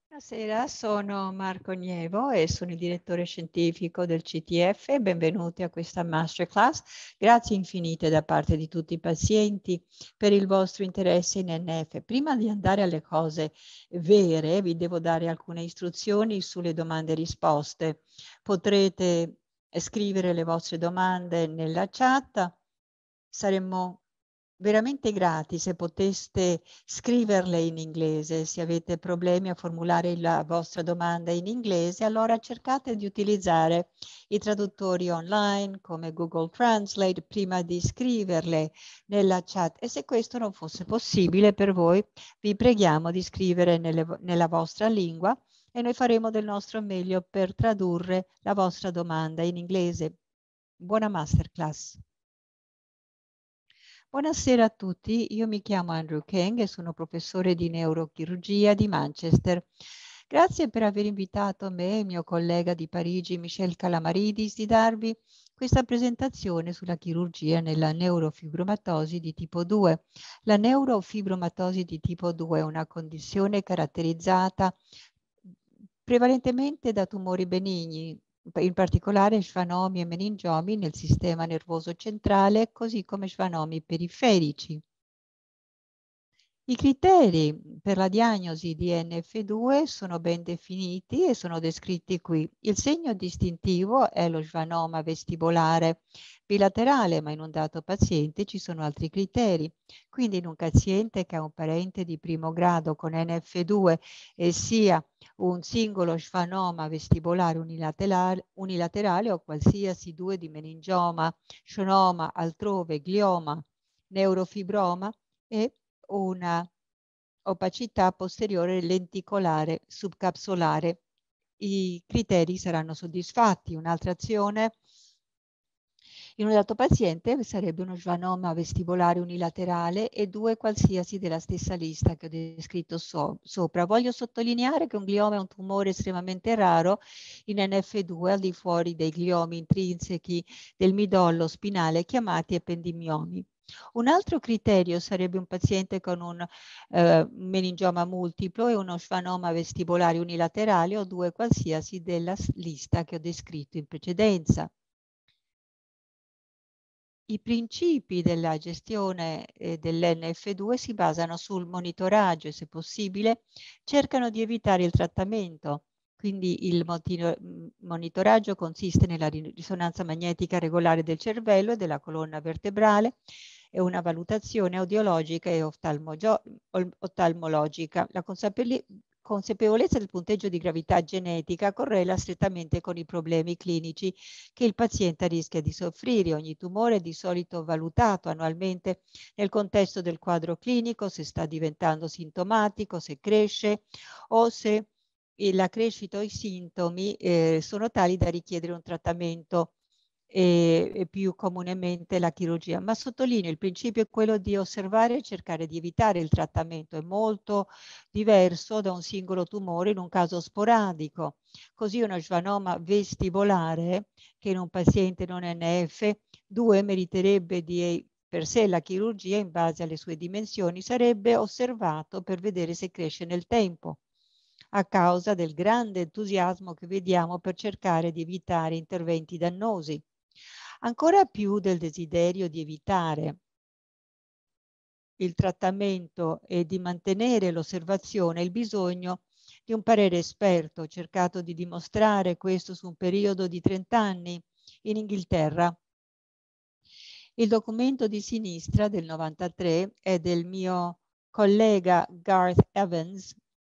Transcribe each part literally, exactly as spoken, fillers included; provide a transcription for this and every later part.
Buonasera, sono Marco Gnevo e sono il direttore scientifico del C T F. Benvenuti a questa masterclass. Grazie infinite da parte di tutti i pazienti per il vostro interesse in N F. Prima di andare alle cose vere, vi devo dare alcune istruzioni sulle domande e risposte. Potrete scrivere le vostre domande nella chat. Saremmo veramente grati se poteste scriverle in inglese. Se avete problemi a formulare la vostra domanda in inglese, allora cercate di utilizzare i traduttori online come Google Translate prima di scriverle nella chat. E se questo non fosse possibile per voi, vi preghiamo di scrivere nelle, nella vostra lingua e noi faremo del nostro meglio per tradurre la vostra domanda in inglese. Buona masterclass. Buonasera a tutti, io mi chiamo Andrew Kang e sono professore di neurochirurgia di Manchester. Grazie per aver invitato me e il mio collega di Parigi, Michel Calamaridis, di darvi questa presentazione sulla chirurgia nella neurofibromatosi di tipo due. La neurofibromatosi di tipo due è una condizione caratterizzata prevalentemente da tumori benigni, in particolare schwannomi e meningiomi nel sistema nervoso centrale, così come schwannomi periferici. I criteri per la diagnosi di N F due sono ben definiti e sono descritti qui. Il segno distintivo è lo schwannoma vestibolare bilaterale, ma in un dato paziente ci sono altri criteri. Quindi in un paziente che ha un parente di primo grado con N F due e sia un singolo schwannoma vestibolare unilaterale, unilaterale o qualsiasi due di meningioma, schwannoma, altrove, glioma, neurofibroma e una opacità posteriore lenticolare subcapsolare. I criteri saranno soddisfatti. Un'altra azione in un dato paziente sarebbe uno schwannoma vestibolare unilaterale e due qualsiasi della stessa lista che ho descritto so sopra. Voglio sottolineare che un glioma è un tumore estremamente raro in N F due al di fuori dei gliomi intrinseci del midollo spinale chiamati ependimiomi. Un altro criterio sarebbe un paziente con un eh, meningioma multiplo e uno schwannoma vestibolare unilaterale o due qualsiasi della lista che ho descritto in precedenza. I principi della gestione eh, dell'N F due si basano sul monitoraggio e, se possibile, cercano di evitare il trattamento. Quindi il monitoraggio consiste nella risonanza magnetica regolare del cervello e della colonna vertebrale e una valutazione audiologica e oftalmologica. La consapevolezza del punteggio di gravità genetica correla strettamente con i problemi clinici che il paziente rischia di soffrire. Ogni tumore è di solito valutato annualmente nel contesto del quadro clinico, se sta diventando sintomatico, se cresce o se la crescita o i sintomi eh, sono tali da richiedere un trattamento e, e più comunemente la chirurgia. Ma sottolineo, il principio è quello di osservare e cercare di evitare il trattamento. È molto diverso da un singolo tumore in un caso sporadico. Così uno schwannoma vestibolare che in un paziente non N F due meriterebbe di per sé la chirurgia in base alle sue dimensioni, sarebbe osservato per vedere se cresce nel tempo, a causa del grande entusiasmo che vediamo per cercare di evitare interventi dannosi. Ancora più del desiderio di evitare il trattamento e di mantenere l'osservazione, il bisogno di un parere esperto. Ho cercato di dimostrare questo su un periodo di trenta anni in Inghilterra. Il documento di sinistra del novantatré è del mio collega Garth Evans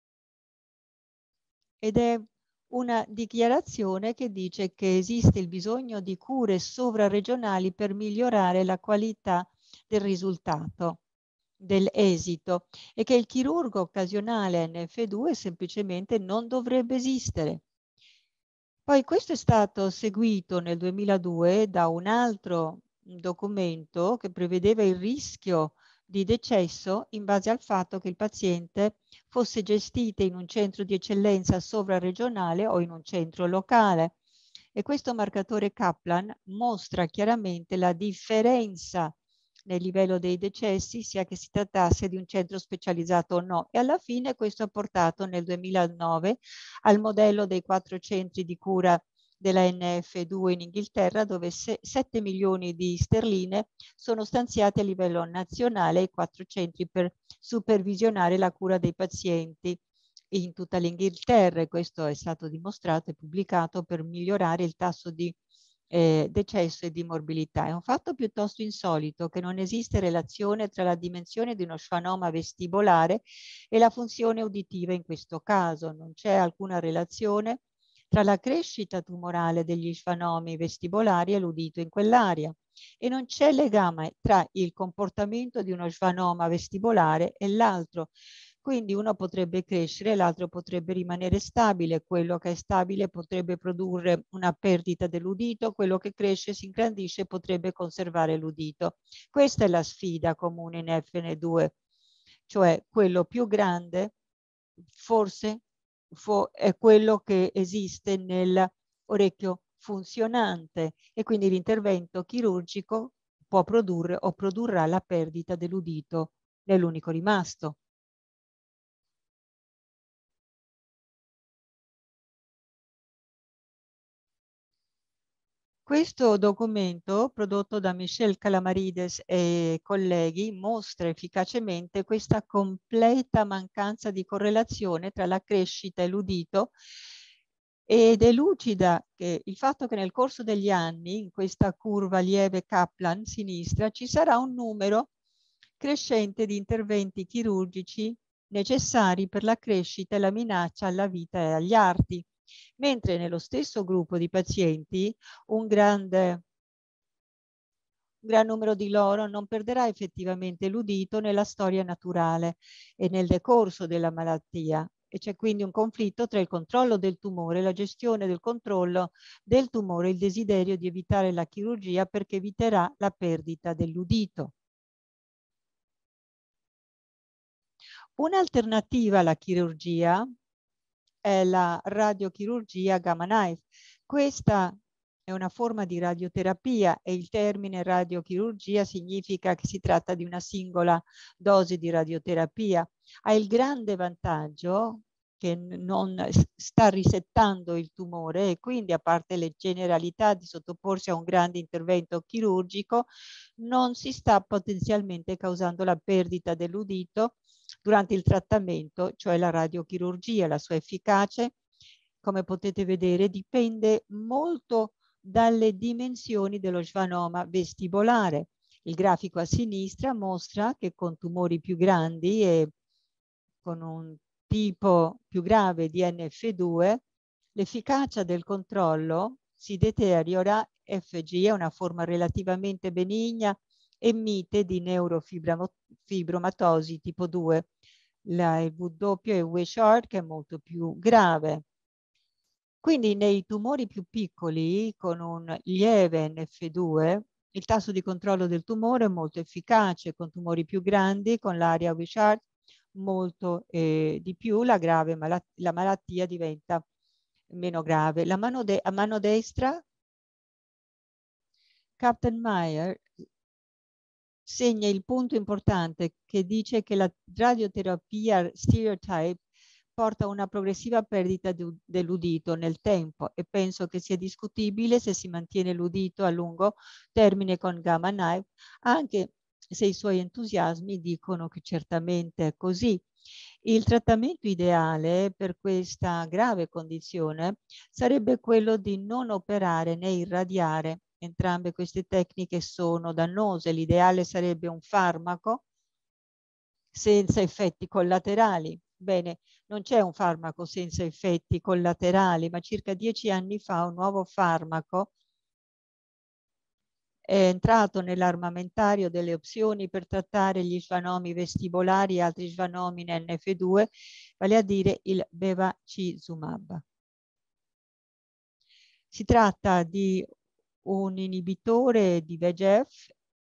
ed è una dichiarazione che dice che esiste il bisogno di cure sovraregionali per migliorare la qualità del risultato, dell'esito, e che il chirurgo occasionale N F due semplicemente non dovrebbe esistere. Poi questo è stato seguito nel duemiladue da un altro documento che prevedeva il rischio di decesso in base al fatto che il paziente fosse gestito in un centro di eccellenza sovraregionale o in un centro locale. E questo marcatore Kaplan mostra chiaramente la differenza nel livello dei decessi, sia che si trattasse di un centro specializzato o no. E alla fine questo ha portato nel duemilanove al modello dei quattro centri di cura della N F due in Inghilterra, dove sette milioni di sterline sono stanziati a livello nazionale ai quattro centri per supervisionare la cura dei pazienti in tutta l'Inghilterra, e questo è stato dimostrato e pubblicato per migliorare il tasso di eh, decesso e di morbilità. È un fatto piuttosto insolito che non esiste relazione tra la dimensione di uno schwannoma vestibolare e la funzione uditiva in questo caso. Non c'è alcuna relazione tra la crescita tumorale degli schwannomi vestibolari e l'udito in quell'area, e non c'è legame tra il comportamento di uno schwannoma vestibolare e l'altro. Quindi uno potrebbe crescere, l'altro potrebbe rimanere stabile, quello che è stabile potrebbe produrre una perdita dell'udito, quello che cresce si ingrandisce e potrebbe conservare l'udito. Questa è la sfida comune in F N due, cioè quello più grande forse è quello che esiste nell'orecchio funzionante, e quindi l'intervento chirurgico può produrre o produrrà la perdita dell'udito nell'unico rimasto. Questo documento, prodotto da Michel Calamarides e colleghi, mostra efficacemente questa completa mancanza di correlazione tra la crescita e l'udito, ed elucida che il fatto che nel corso degli anni, in questa curva lieve Kaplan sinistra, ci sarà un numero crescente di interventi chirurgici necessari per la crescita e la minaccia alla vita e agli arti, mentre nello stesso gruppo di pazienti un grande, un gran numero di loro non perderà effettivamente l'udito nella storia naturale e nel decorso della malattia. E c'è quindi un conflitto tra il controllo del tumore, la gestione del controllo del tumore e il desiderio di evitare la chirurgia, perché eviterà la perdita dell'udito. Un'alternativa alla chirurgia è la radiochirurgia Gamma Knife. Questa è una forma di radioterapia e il termine radiochirurgia significa che si tratta di una singola dose di radioterapia. Ha il grande vantaggio che non sta risettando il tumore, e quindi, a parte le generalità di sottoporsi a un grande intervento chirurgico, non si sta potenzialmente causando la perdita dell'udito durante il trattamento, cioè la radiochirurgia. La sua efficacia, come potete vedere, dipende molto dalle dimensioni dello schwannoma vestibolare. Il grafico a sinistra mostra che con tumori più grandi e con un tipo più grave di N F due, l'efficacia del controllo si deteriora. F G è una forma relativamente benigna e mite di neurofibromatosi tipo due. La W è Wishart, che è molto più grave. Quindi nei tumori più piccoli con un lieve N F due il tasso di controllo del tumore è molto efficace. Con tumori più grandi, con l'area Wishart, molto eh, di più, la, grave malat la malattia diventa meno grave. La mano a mano destra, Kaplan-Meier segna il punto importante che dice che la radioterapia stereotype porta a una progressiva perdita dell'udito nel tempo, e penso che sia discutibile se si mantiene l'udito a lungo termine con Gamma Knife, anche se i suoi entusiasmi dicono che certamente è così. Il trattamento ideale per questa grave condizione sarebbe quello di non operare né irradiare. Entrambe queste tecniche sono dannose. L'ideale sarebbe un farmaco senza effetti collaterali. Bene, non c'è un farmaco senza effetti collaterali, ma circa dieci anni fa un nuovo farmaco è entrato nell'armamentario delle opzioni per trattare gli schwannomi vestibolari e altri schwannomi in N F due, vale a dire il bevacizumab. Si tratta di un inibitore di V E G F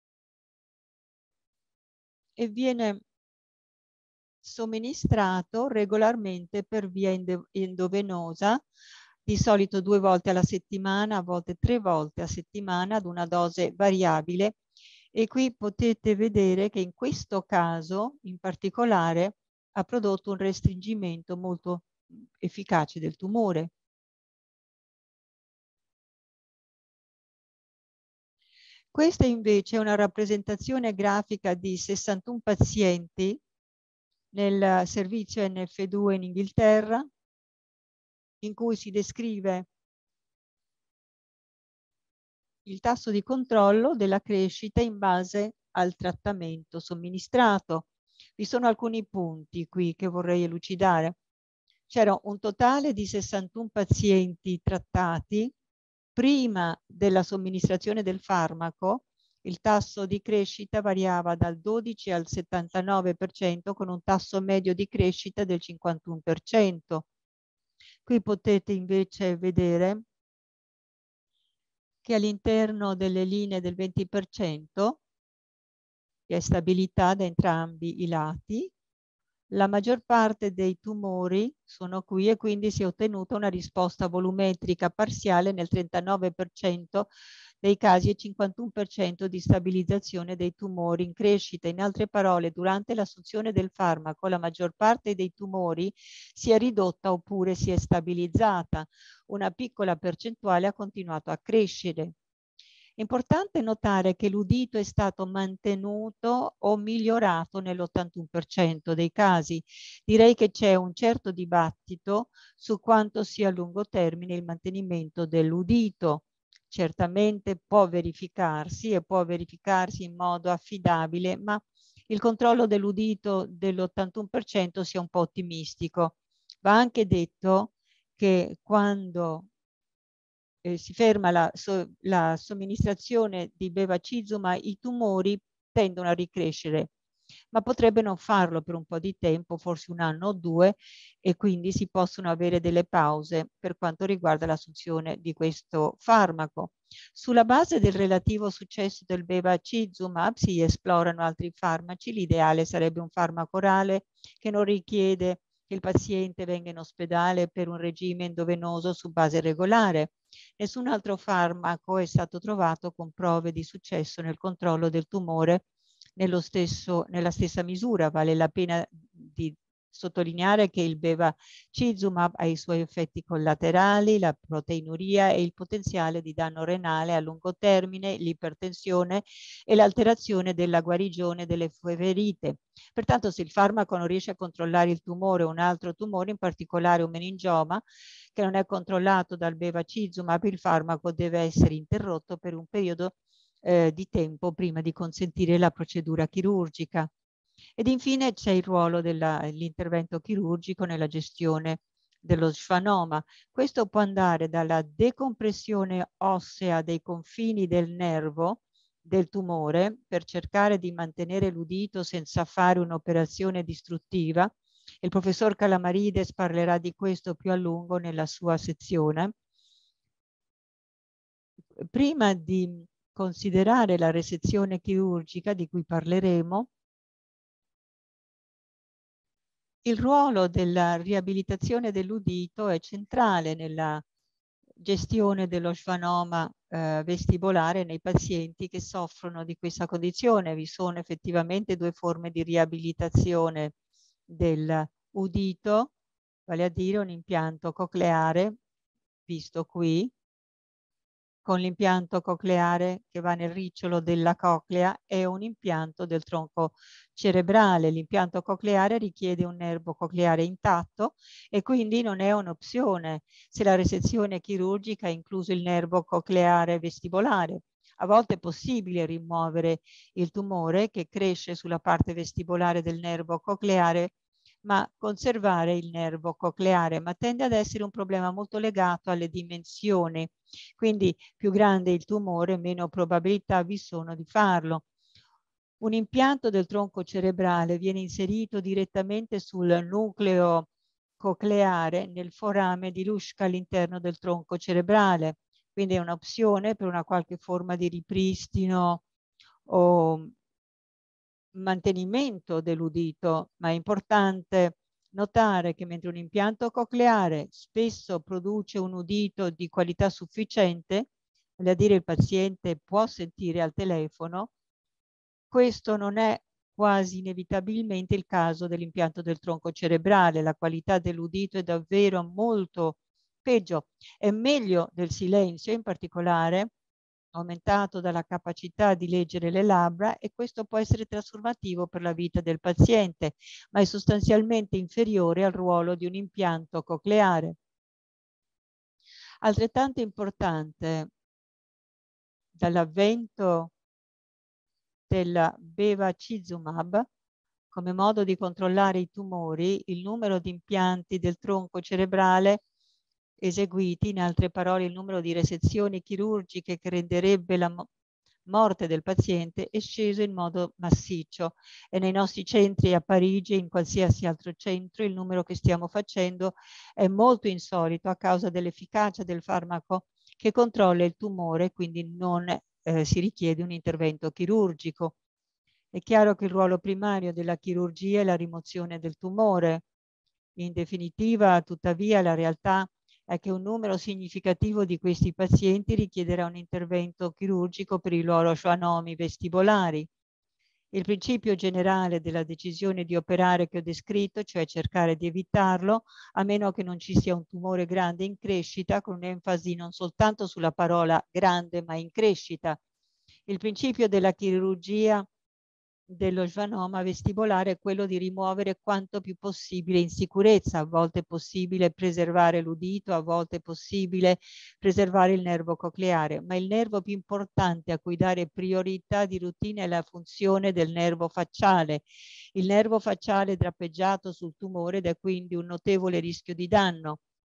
e viene somministrato regolarmente per via endovenosa, di solito due volte alla settimana, a volte tre volte a settimana, ad una dose variabile, E qui potete vedere che in questo caso, in particolare, ha prodotto un restringimento molto efficace del tumore. Questa invece è una rappresentazione grafica di sessantuno pazienti nel servizio N F due in Inghilterra, in cui si descrive il tasso di controllo della crescita in base al trattamento somministrato. Vi sono alcuni punti qui che vorrei elucidare. C'era un totale di sessantuno pazienti trattati. Prima della somministrazione del farmaco, il tasso di crescita variava dal dodici al settantanove per cento con un tasso medio di crescita del cinquantuno per cento. Qui potete invece vedere che all'interno delle linee del venti per cento, che è stabilità da entrambi i lati, la maggior parte dei tumori sono qui e quindi si è ottenuta una risposta volumetrica parziale nel trentanove per cento dei casi e cinquantuno per cento di stabilizzazione dei tumori in crescita. In altre parole, durante l'assunzione del farmaco la maggior parte dei tumori si è ridotta oppure si è stabilizzata. Una piccola percentuale ha continuato a crescere. Importante notare che l'udito è stato mantenuto o migliorato nell'ottantuno per cento dei casi. Direi che c'è un certo dibattito su quanto sia a lungo termine il mantenimento dell'udito. Certamente può verificarsi e può verificarsi in modo affidabile, ma il controllo dell'udito dell'ottantuno per cento sia un po' ottimistico. Va anche detto che quando Eh, si ferma la, so, la somministrazione di bevacizumab, i tumori tendono a ricrescere, ma potrebbe non farlo per un po' di tempo, forse un anno o due, e quindi si possono avere delle pause per quanto riguarda l'assunzione di questo farmaco. Sulla base del relativo successo del bevacizumab si esplorano altri farmaci. L'ideale sarebbe un farmaco orale che non richiede che il paziente venga in ospedale per un regime endovenoso su base regolare. Nessun altro farmaco è stato trovato con prove di successo nel controllo del tumore nello stesso, nella stessa misura. Vale la pena di sottolineare che il bevacizumab ha i suoi effetti collaterali, la proteinuria e il potenziale di danno renale a lungo termine, l'ipertensione e l'alterazione della guarigione delle ferite. Pertanto, se il farmaco non riesce a controllare il tumore o un altro tumore, in particolare un meningioma, che non è controllato dal bevacizumab, il farmaco deve essere interrotto per un periodo eh, di tempo prima di consentire la procedura chirurgica. Ed infine c'è il ruolo dell'intervento chirurgico nella gestione dello schwannoma. Questo può andare dalla decompressione ossea dei confini del nervo del tumore per cercare di mantenere l'udito senza fare un'operazione distruttiva. Il professor Calamarides parlerà di questo più a lungo nella sua sezione. Prima di considerare la resezione chirurgica, di cui parleremo, il ruolo della riabilitazione dell'udito è centrale nella gestione dello schwannoma eh, vestibolare nei pazienti che soffrono di questa condizione. Vi sono effettivamente due forme di riabilitazione dell'udito, vale a dire un impianto cocleare, visto qui, con l'impianto cocleare che va nel ricciolo della coclea, e un impianto del tronco cerebrale. L'impianto cocleare richiede un nervo cocleare intatto e quindi non è un'opzione se la resezione chirurgica ha incluso il nervo cocleare vestibolare. A volte è possibile rimuovere il tumore che cresce sulla parte vestibolare del nervo cocleare, ma conservare il nervo cocleare, ma tende ad essere un problema molto legato alle dimensioni. Quindi più grande il tumore, meno probabilità vi sono di farlo. Un impianto del tronco cerebrale viene inserito direttamente sul nucleo cocleare nel forame di Luschka all'interno del tronco cerebrale. Quindi è un'opzione per una qualche forma di ripristino o mantenimento dell'udito, ma è importante notare che mentre un impianto cocleare spesso produce un udito di qualità sufficiente, vale a dire il paziente può sentire al telefono, Questo non è quasi inevitabilmente il caso dell'impianto del tronco cerebrale. La qualità dell'udito è davvero molto peggio, è meglio del silenzio, in particolare aumentato dalla capacità di leggere le labbra, e questo può essere trasformativo per la vita del paziente, ma è sostanzialmente inferiore al ruolo di un impianto cocleare. Altrettanto importante dall'avvento del bevacizumab come modo di controllare i tumori, il numero di impianti del tronco cerebrale eseguiti, in altre parole il numero di resezioni chirurgiche che renderebbe la mo morte del paziente, è sceso in modo massiccio, e nei nostri centri a Parigi e in qualsiasi altro centro il numero che stiamo facendo è molto insolito a causa dell'efficacia del farmaco che controlla il tumore, quindi non eh, si richiede un intervento chirurgico. È chiaro che il ruolo primario della chirurgia è la rimozione del tumore. In definitiva, tuttavia, la realtà è che un numero significativo di questi pazienti richiederà un intervento chirurgico per i loro schwannomi vestibolari. Il principio generale della decisione di operare che ho descritto, cioè cercare di evitarlo, a meno che non ci sia un tumore grande in crescita, con un'enfasi non soltanto sulla parola grande, ma in crescita. Il principio della chirurgia dello schwannoma vestibolare è quello di rimuovere quanto più possibile in sicurezza. A volte è possibile preservare l'udito, a volte è possibile preservare il nervo cocleare, ma il nervo più importante a cui dare priorità di routine è la funzione del nervo facciale. Il nervo facciale drappeggiato sul tumore ed è quindi un notevole rischio di danno.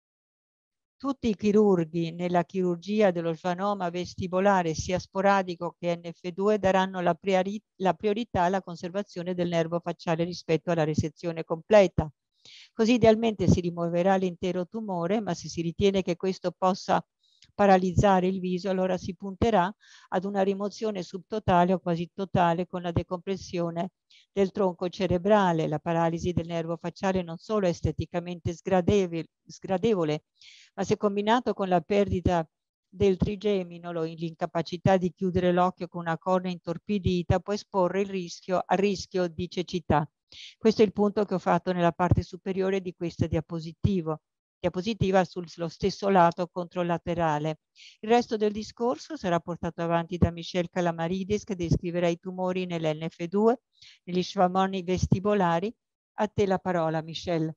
Tutti i chirurghi nella chirurgia dello schwannoma vestibolare, sia sporadico che N F due, daranno la, priori la priorità alla conservazione del nervo facciale rispetto alla resezione completa. Così idealmente si rimuoverà l'intero tumore, ma se si ritiene che questo possa paralizzare il viso, allora si punterà ad una rimozione subtotale o quasi totale con la decompressione del tronco cerebrale. La paralisi del nervo facciale non solo è esteticamente sgradevole, sgradevole ma se combinato con la perdita del trigeminolo, l'incapacità di chiudere l'occhio con una cornea intorpidita, può esporre il rischio al rischio di cecità. Questo è il punto che ho fatto nella parte superiore di questa diapositiva, diapositiva sullo stesso lato controlaterale. Il resto del discorso sarà portato avanti da Michel Calamaridis, che descriverà i tumori nell'N F due, negli schwammoni vestibolari. A te la parola, Michel.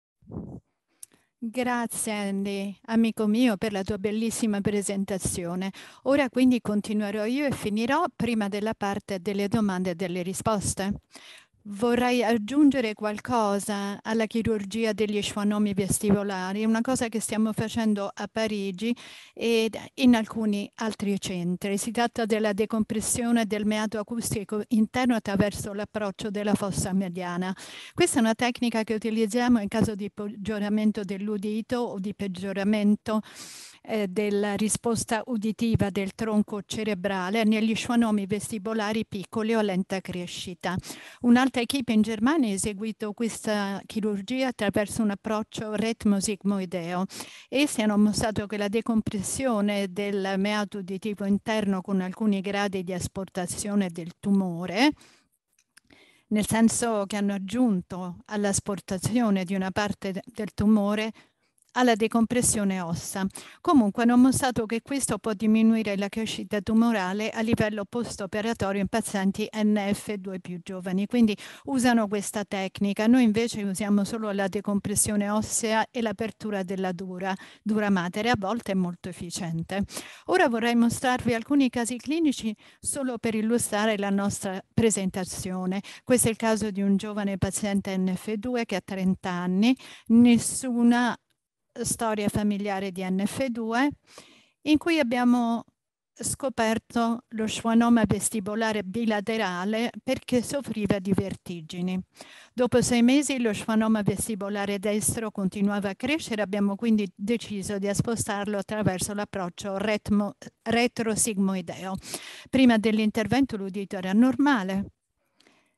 Grazie Andy, amico mio, per la tua bellissima presentazione. Ora quindi continuerò io e finirò prima della parte delle domande e delle risposte. Vorrei aggiungere qualcosa alla chirurgia degli schwannomi vestibolari, una cosa che stiamo facendo a Parigi e in alcuni altri centri. Si tratta della decompressione del meato acustico interno attraverso l'approccio della fossa mediana. Questa è una tecnica che utilizziamo in caso di peggioramento dell'udito o di peggioramento eh, della risposta uditiva del tronco cerebrale negli schwannomi vestibolari piccoli o a lenta crescita. Un'altra equipe in Germania ha eseguito questa chirurgia attraverso un approccio retmo-sigmoideo. Essi hanno mostrato che la decompressione del meato uditivo interno con alcuni gradi di asportazione del tumore, nel senso che hanno aggiunto all'asportazione di una parte del tumore alla decompressione ossa. Comunque hanno mostrato che questo può diminuire la crescita tumorale a livello post-operatorio in pazienti N F due più giovani, quindi usano questa tecnica. Noi invece usiamo solo la decompressione ossea e l'apertura della dura, dura madre, a volte è molto efficiente. Ora vorrei mostrarvi alcuni casi clinici solo per illustrare la nostra presentazione. Questo è il caso di un giovane paziente N F due che ha trenta anni, nessuna storia familiare di N F due, in cui abbiamo scoperto lo schwannoma vestibolare bilaterale perché soffriva di vertigini. Dopo sei mesi lo schwannoma vestibolare destro continuava a crescere, abbiamo quindi deciso di spostarlo attraverso l'approccio retrosigmoideo. Prima dell'intervento l'udito era normale,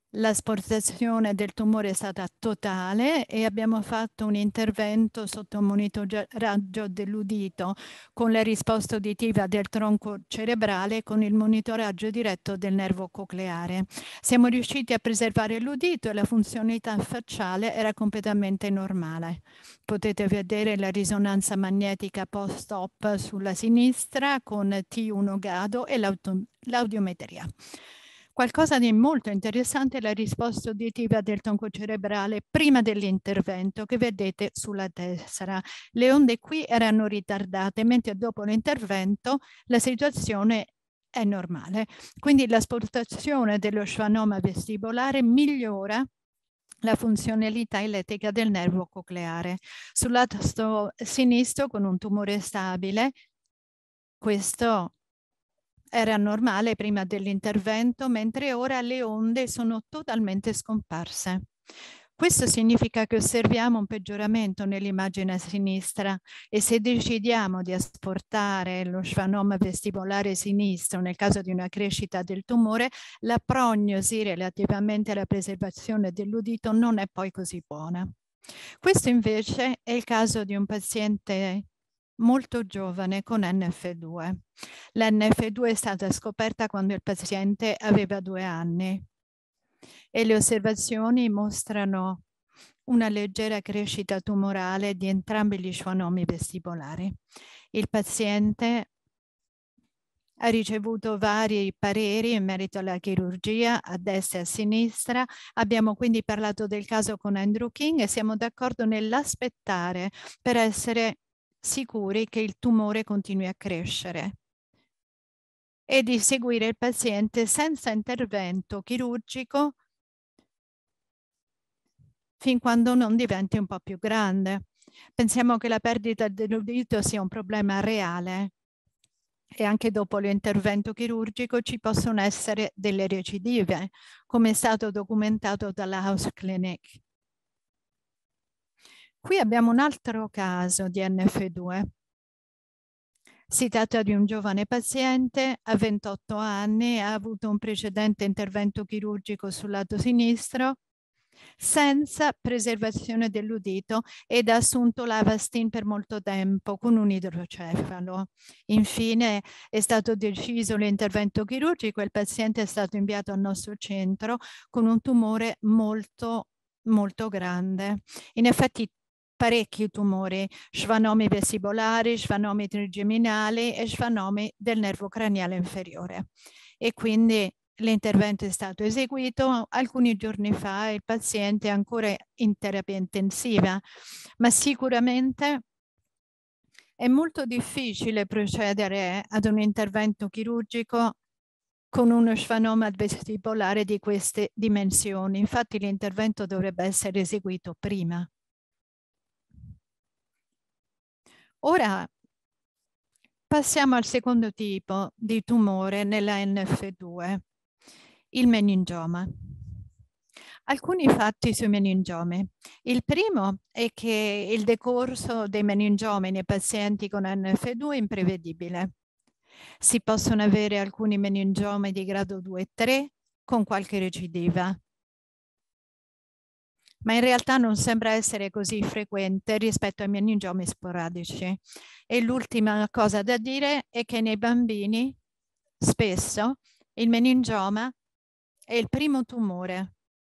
La sportazione del tumore è stata totale e abbiamo fatto un intervento sotto monitoraggio dell'udito con la risposta uditiva del tronco cerebrale con il monitoraggio diretto del nervo cocleare. Siamo riusciti a preservare l'udito e la funzionalità facciale era completamente normale. Potete vedere la risonanza magnetica post-op sulla sinistra con T uno GADO e l'audiometria. Qualcosa di molto interessante è la risposta uditiva del tronco cerebrale prima dell'intervento che vedete sulla destra. Le onde qui erano ritardate, mentre dopo l'intervento la situazione è normale. Quindi l'asportazione dello schwannoma vestibolare migliora la funzionalità elettrica del nervo cocleare. Sul lato sinistro, con un tumore stabile, questo era normale prima dell'intervento, mentre ora le onde sono totalmente scomparse. Questo significa che osserviamo un peggioramento nell'immagine a sinistra e se decidiamo di asportare lo schwannoma vestibolare sinistro nel caso di una crescita del tumore, la prognosi relativamente alla preservazione dell'udito non è poi così buona. Questo invece è il caso di un paziente molto giovane con N F due. L'N F due è stata scoperta quando il paziente aveva due anni e le osservazioni mostrano una leggera crescita tumorale di entrambi gli schwannomi vestibolari. Il paziente ha ricevuto vari pareri in merito alla chirurgia a destra e a sinistra. Abbiamo quindi parlato del caso con Andrew King e siamo d'accordo nell'aspettare per essere sicuri che il tumore continui a crescere e di seguire il paziente senza intervento chirurgico fin quando non diventi un po' più grande. Pensiamo che la perdita dell'udito sia un problema reale e anche dopo l'intervento chirurgico ci possono essere delle recidive, come è stato documentato dalla House Clinic. Qui abbiamo un altro caso di N F due. Si tratta di un giovane paziente, ha ventotto anni, ha avuto un precedente intervento chirurgico sul lato sinistro, senza preservazione dell'udito ed ha assunto l'Avastin per molto tempo con un idrocefalo. Infine è stato deciso l'intervento chirurgico e il paziente è stato inviato al nostro centro con un tumore molto, molto grande. In effetti parecchi tumori, schwannomi vestibolari, schwannomi trigeminali e schwannomi del nervo craniale inferiore. E quindi l'intervento è stato eseguito alcuni giorni fa e il paziente è ancora in terapia intensiva, ma sicuramente è molto difficile procedere ad un intervento chirurgico con uno schwannoma vestibolare di queste dimensioni. Infatti l'intervento dovrebbe essere eseguito prima. Ora passiamo al secondo tipo di tumore nella N F due, il meningioma. Alcuni fatti sui meningiomi. Il primo è che il decorso dei meningiomi nei pazienti con N F due è imprevedibile. Si possono avere alcuni meningiomi di grado due e tre con qualche recidiva, ma in realtà non sembra essere così frequente rispetto ai meningiomi sporadici. E l'ultima cosa da dire è che nei bambini spesso il meningioma è il primo tumore,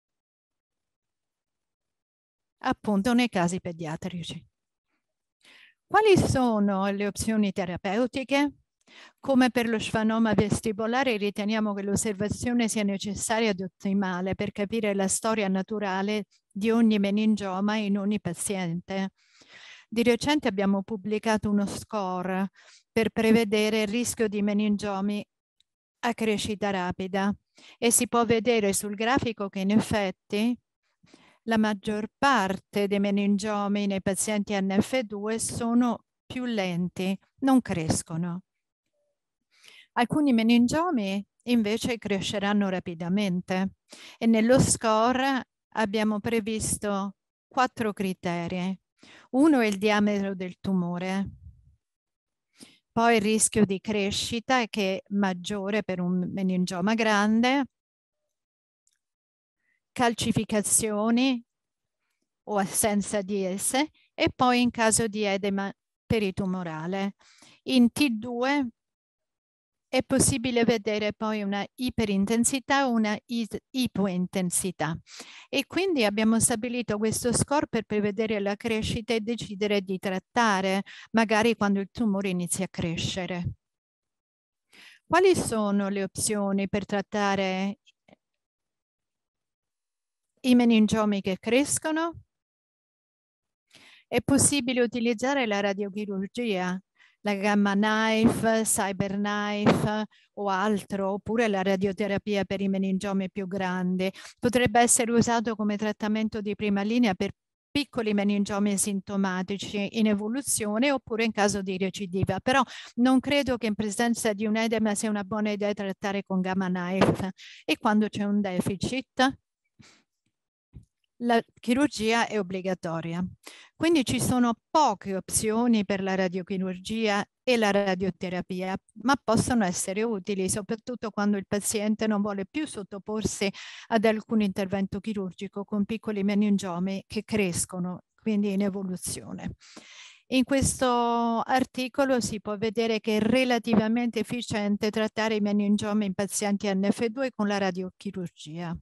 appunto nei casi pediatrici. Quali sono le opzioni terapeutiche? Come per lo schwannoma vestibolare, riteniamo che l'osservazione sia necessaria ed ottimale per capire la storia naturale di ogni meningioma in ogni paziente. Di recente abbiamo pubblicato uno score per prevedere il rischio di meningiomi a crescita rapida e si può vedere sul grafico che in effetti la maggior parte dei meningiomi nei pazienti N F due sono più lenti, non crescono. Alcuni meningiomi invece cresceranno rapidamente e nello score abbiamo previsto quattro criteri. Uno è il diametro del tumore, poi il rischio di crescita che è maggiore per un meningioma grande, calcificazioni o assenza di esse, e poi in caso di edema peritumorale. In T due è possibile vedere poi una iperintensità o una ipointensità, e quindi abbiamo stabilito questo score per prevedere la crescita e decidere di trattare magari quando il tumore inizia a crescere. Quali sono le opzioni per trattare i meningiomi che crescono? È possibile utilizzare la radiochirurgia, la Gamma Knife, CyberKnife o altro, oppure la radioterapia per i meningiomi più grandi. Potrebbe essere usato come trattamento di prima linea per piccoli meningiomi asintomatici in evoluzione oppure in caso di recidiva, però non credo che in presenza di un edema sia una buona idea trattare con Gamma Knife. E quando c'è un deficit, la chirurgia è obbligatoria. Quindi ci sono poche opzioni per la radiochirurgia e la radioterapia, ma possono essere utili, soprattutto quando il paziente non vuole più sottoporsi ad alcun intervento chirurgico con piccoli meningiomi che crescono, quindi in evoluzione. In questo articolo si può vedere che è relativamente efficiente trattare i meningiomi in pazienti N F due con la radiochirurgia.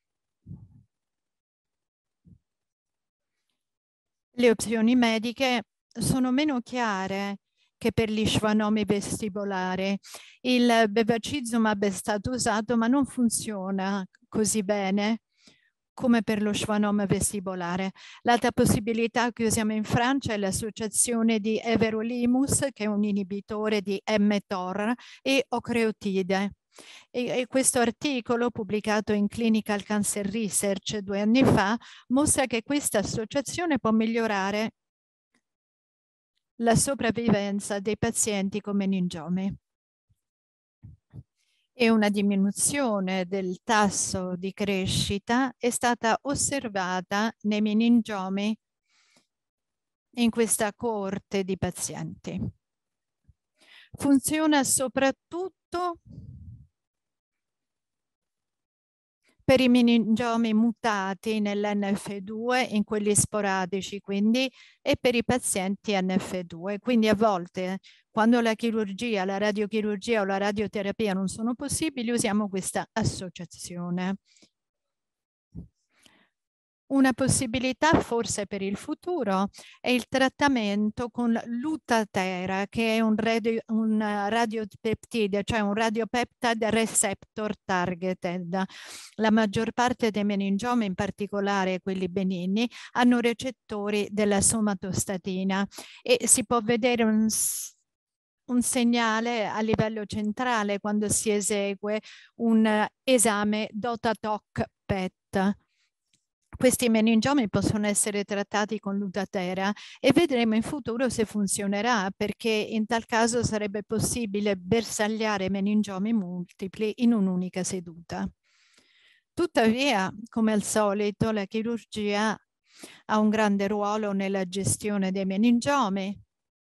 Le opzioni mediche sono meno chiare che per gli schwannomi vestibolari. Il bevacizumab è stato usato, ma non funziona così bene come per lo schwannoma vestibolare. L'altra possibilità che usiamo in Francia è l'associazione di everolimus, che è un inibitore di mTOR, e ocreotide. E, e questo articolo, pubblicato in Clinical Cancer Research due anni fa, mostra che questa associazione può migliorare la sopravvivenza dei pazienti con meningiomi. E una diminuzione del tasso di crescita è stata osservata nei meningiomi in questa coorte di pazienti. Funziona soprattutto per i meningiomi mutati nell'N F due, in quelli sporadici quindi, e per i pazienti N F due. Quindi a volte, quando la chirurgia, la radiochirurgia o la radioterapia non sono possibili, usiamo questa associazione. Una possibilità forse per il futuro è il trattamento con Lutathera, che è un, radio, un radiopeptide, cioè un radiopeptide receptor targeted. La maggior parte dei meningiomi, in particolare quelli benigni, hanno recettori della somatostatina e si può vedere un un segnale a livello centrale quando si esegue un esame DOTA-TOC P E T. Questi meningiomi possono essere trattati con Lutathera e vedremo in futuro se funzionerà, perché in tal caso sarebbe possibile bersagliare meningiomi multipli in un'unica seduta. Tuttavia, come al solito, la chirurgia ha un grande ruolo nella gestione dei meningiomi,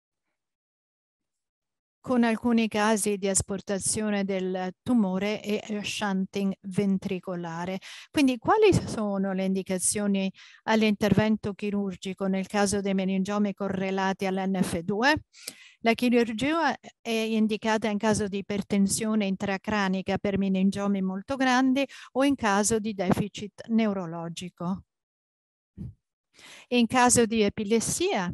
con alcuni casi di asportazione del tumore e shunting ventricolare. Quindi quali sono le indicazioni all'intervento chirurgico nel caso dei meningiomi correlati all'N F due? La chirurgia è indicata in caso di ipertensione intracranica per meningiomi molto grandi o in caso di deficit neurologico. In caso di epilessia,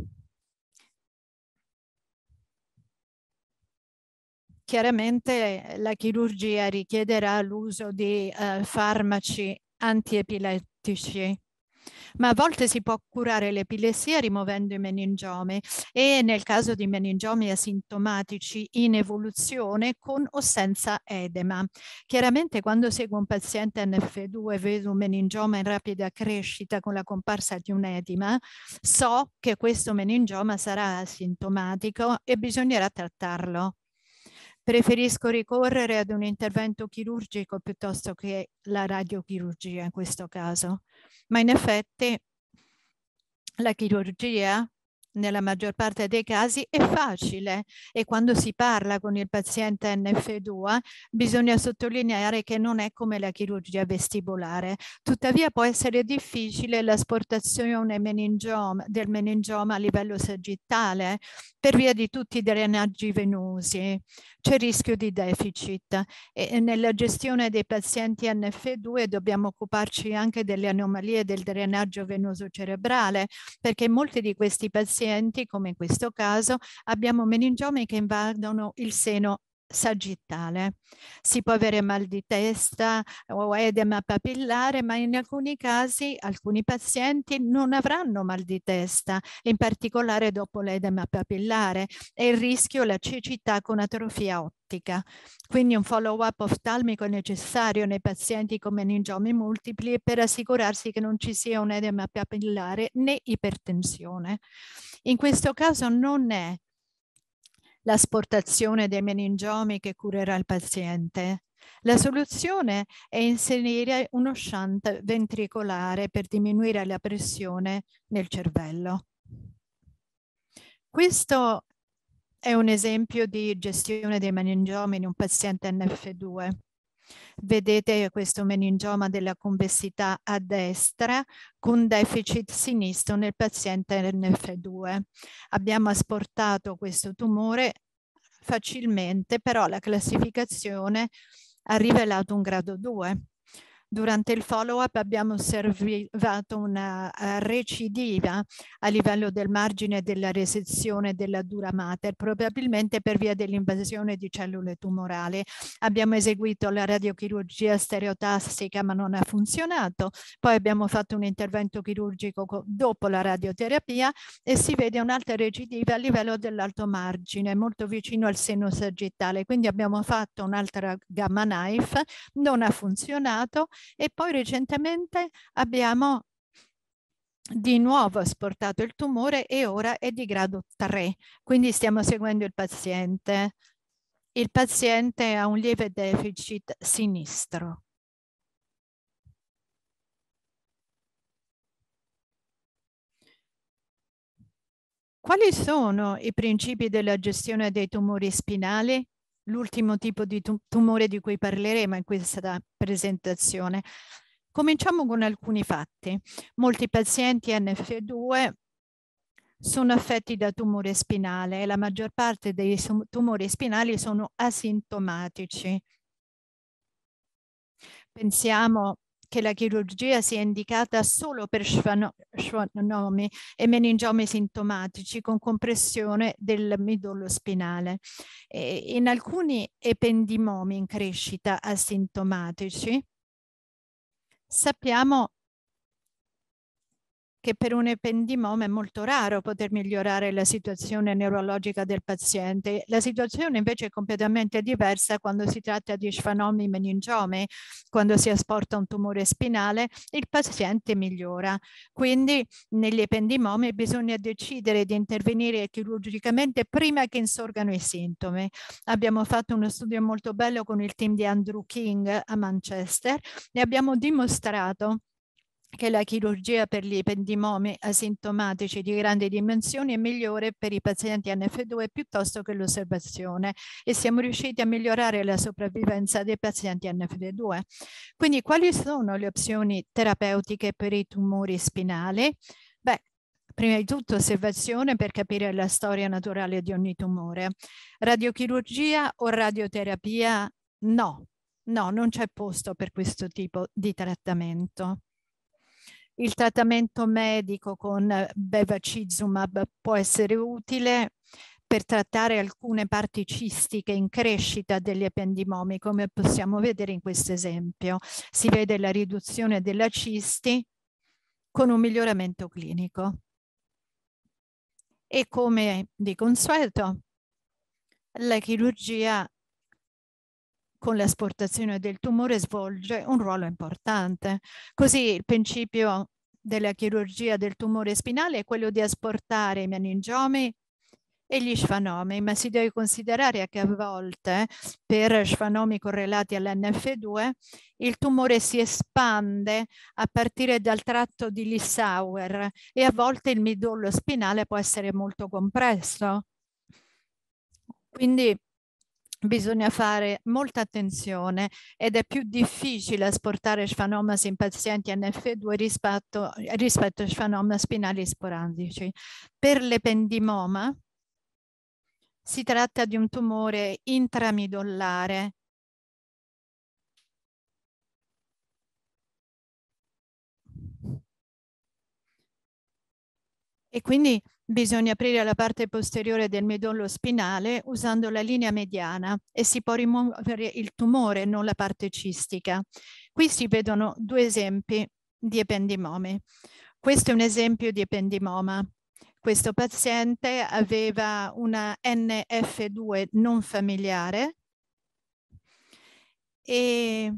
chiaramente la chirurgia richiederà l'uso di eh, farmaci antiepilettici, ma a volte si può curare l'epilessia rimuovendo i meningiomi e nel caso di meningiomi asintomatici in evoluzione con o senza edema. Chiaramente quando seguo un paziente N F due e vedo un meningioma in rapida crescita con la comparsa di un edema, so che questo meningioma sarà asintomatico e bisognerà trattarlo. Preferisco ricorrere ad un intervento chirurgico piuttosto che la radiochirurgia in questo caso. Ma in effetti la chirurgia nella maggior parte dei casi è facile, e quando si parla con il paziente N F due bisogna sottolineare che non è come la chirurgia vestibolare. Tuttavia può essere difficile l'asportazione meningioma, del meningioma a livello sagittale per via di tutti i drenaggi venosi. C'è rischio di deficit, e nella gestione dei pazienti N F due dobbiamo occuparci anche delle anomalie del drenaggio venoso cerebrale, perché molti di questi pazienti, come in questo caso, abbiamo meningiomi che invadono il seno sagittale. Si può avere mal di testa o edema papillare, ma in alcuni casi alcuni pazienti non avranno mal di testa, in particolare dopo l'edema papillare, e il rischio la cecità con atrofia ottica. Quindi un follow-up oftalmico è necessario nei pazienti con meningiomi multipli per assicurarsi che non ci sia un edema papillare né ipertensione. In questo caso non è l'asportazione dei meningiomi che curerà il paziente. La soluzione è inserire uno shunt ventricolare per diminuire la pressione nel cervello. Questo è un esempio di gestione dei meningiomi in un paziente N F due. Vedete questo meningioma della convessità a destra con deficit sinistro nel paziente N F due. Abbiamo asportato questo tumore facilmente, però la classificazione ha rivelato un grado due. Durante il follow-up abbiamo osservato una uh, recidiva a livello del margine della resezione della dura mater, probabilmente per via dell'invasione di cellule tumorali. Abbiamo eseguito la radiochirurgia stereotassica, ma non ha funzionato. Poi abbiamo fatto un intervento chirurgico dopo la radioterapia e si vede un'altra recidiva a livello dell'alto margine, molto vicino al seno sagittale. Quindi abbiamo fatto un'altra gamma knife, non ha funzionato, e poi recentemente abbiamo di nuovo asportato il tumore e ora è di grado tre, quindi stiamo seguendo il paziente. Il paziente ha un lieve deficit sinistro. Quali sono i principi della gestione dei tumori spinali? L'ultimo tipo di tumore di cui parleremo in questa presentazione. Cominciamo con alcuni fatti. Molti pazienti N F due sono affetti da tumore spinale e la maggior parte dei tumori spinali sono asintomatici. Pensiamo che la chirurgia sia indicata solo per schwannomi e meningiomi sintomatici con compressione del midollo spinale. E in alcuni ependimomi in crescita asintomatici sappiamo che per un ependimoma è molto raro poter migliorare la situazione neurologica del paziente. La situazione invece è completamente diversa quando si tratta di schwannomi meningiomi. Quando si asporta un tumore spinale, il paziente migliora. Quindi negli ependimomi bisogna decidere di intervenire chirurgicamente prima che insorgano i sintomi. Abbiamo fatto uno studio molto bello con il team di Andrew King a Manchester e abbiamo dimostrato che la chirurgia per gli ependimomi asintomatici di grandi dimensioni è migliore per i pazienti N F due piuttosto che l'osservazione, e siamo riusciti a migliorare la sopravvivenza dei pazienti N F due. Quindi quali sono le opzioni terapeutiche per i tumori spinali? Beh, prima di tutto osservazione per capire la storia naturale di ogni tumore. Radiochirurgia o radioterapia? No, no, non c'è posto per questo tipo di trattamento. Il trattamento medico con bevacizumab può essere utile per trattare alcune parti cistiche in crescita degli ependimomi, come possiamo vedere in questo esempio. Si vede la riduzione della cisti con un miglioramento clinico. E come di consueto, la chirurgia con l'asportazione del tumore svolge un ruolo importante. Così il principio della chirurgia del tumore spinale è quello di asportare i meningiomi e gli schwannomi, ma si deve considerare che a volte per schwannomi correlati all'N F due il tumore si espande a partire dal tratto di Lissauer e a volte il midollo spinale può essere molto compresso. Quindi bisogna fare molta attenzione ed è più difficile asportare schwannomas in pazienti N F due rispetto, rispetto a schwannoma spinali sporadici. Per l'ependimoma si tratta di un tumore intramidollare e quindi bisogna aprire la parte posteriore del midollo spinale usando la linea mediana e si può rimuovere il tumore, non la parte cistica. Qui si vedono due esempi di ependimomi. Questo è un esempio di ependimoma. Questo paziente aveva una N F due non familiare e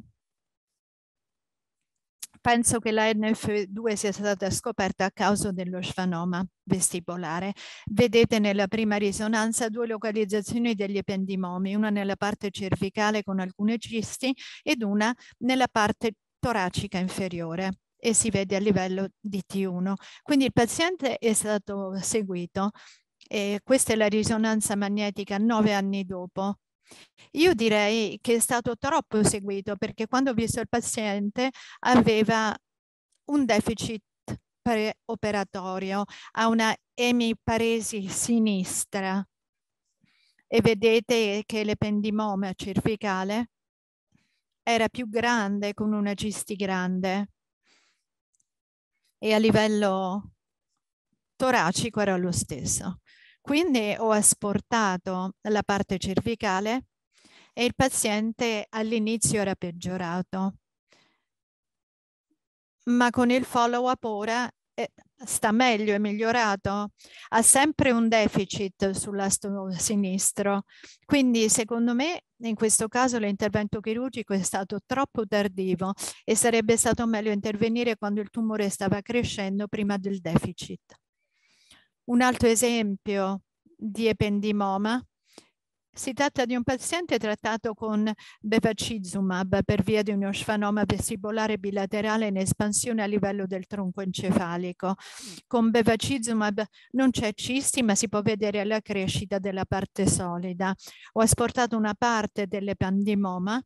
penso che la N F due sia stata scoperta a causa dello schwannoma vestibolare. Vedete nella prima risonanza due localizzazioni degli ependimomi, una nella parte cervicale con alcune cisti ed una nella parte toracica inferiore e si vede a livello di T uno. Quindi il paziente è stato seguito e questa è la risonanza magnetica nove anni dopo. Io direi che è stato troppo seguito perché quando ho visto il paziente aveva un deficit preoperatorio, ha una emiparesi sinistra e vedete che l'ependimoma cervicale era più grande con una cisti grande e a livello toracico era lo stesso. Quindi ho asportato la parte cervicale e il paziente all'inizio era peggiorato, ma con il follow-up ora eh, sta meglio, è migliorato, ha sempre un deficit sul lato sinistro. Quindi secondo me in questo caso l'intervento chirurgico è stato troppo tardivo e sarebbe stato meglio intervenire quando il tumore stava crescendo prima del deficit. Un altro esempio di ependimoma, si tratta di un paziente trattato con bevacizumab per via di uno schwannoma vestibolare bilaterale in espansione a livello del tronco encefalico. Con bevacizumab non c'è cisti, ma si può vedere la crescita della parte solida. Ho asportato una parte dell'ependimoma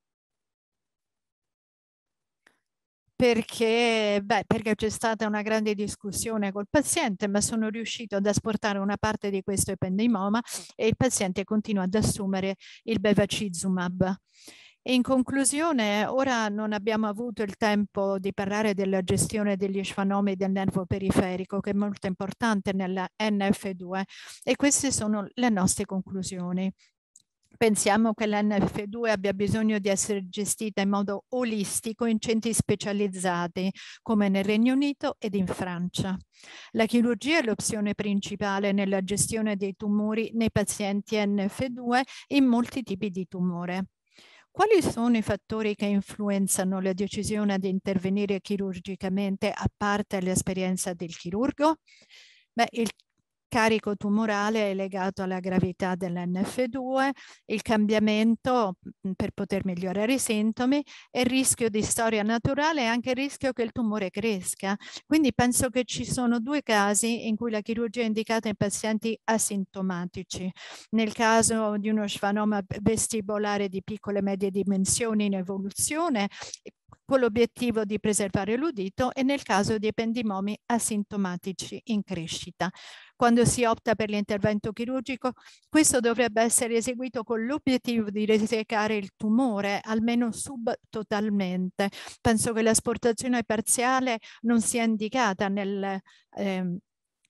perché, beh, perché c'è stata una grande discussione col paziente, ma sono riuscito ad asportare una parte di questo ependimoma e il paziente continua ad assumere il bevacizumab. In conclusione, ora non abbiamo avuto il tempo di parlare della gestione degli schwannomi del nervo periferico, che è molto importante nella N F due, e queste sono le nostre conclusioni. Pensiamo che l'N F due abbia bisogno di essere gestita in modo olistico in centri specializzati come nel Regno Unito ed in Francia. La chirurgia è l'opzione principale nella gestione dei tumori nei pazienti N F due in molti tipi di tumore. Quali sono i fattori che influenzano la decisione di intervenire chirurgicamente a parte l'esperienza del chirurgo? Beh, il carico tumorale è legato alla gravità dell'N F due, il cambiamento per poter migliorare i sintomi e il rischio di storia naturale e anche il rischio che il tumore cresca. Quindi penso che ci sono due casi in cui la chirurgia è indicata in pazienti asintomatici. Nel caso di uno schwannoma vestibolare di piccole e medie dimensioni in evoluzione, con l'obiettivo di preservare l'udito, e nel caso di ependimomi asintomatici in crescita. Quando si opta per l'intervento chirurgico, questo dovrebbe essere eseguito con l'obiettivo di resecare il tumore, almeno subtotalmente. Penso che l'asportazione parziale non sia indicata nel eh,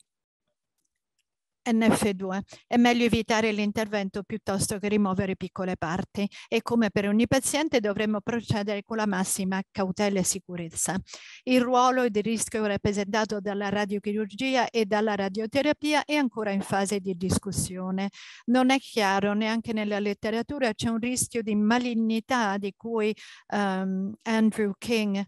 N F due. È meglio evitare l'intervento piuttosto che rimuovere piccole parti e come per ogni paziente dovremmo procedere con la massima cautela e sicurezza. Il ruolo ed il rischio rappresentato dalla radiochirurgia e dalla radioterapia è ancora in fase di discussione. Non è chiaro, neanche nella letteratura c'è un rischio di malignità di cui um, Andrew King